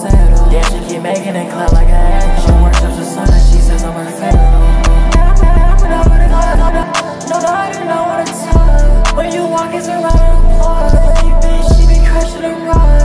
fatal. Yeah, she keep making it clap like an egg. She worships the sun and she says I'm her favorite. No, I do not wanna tell. When you walk, it's around the block. Like, bitch, she be crushing the rod.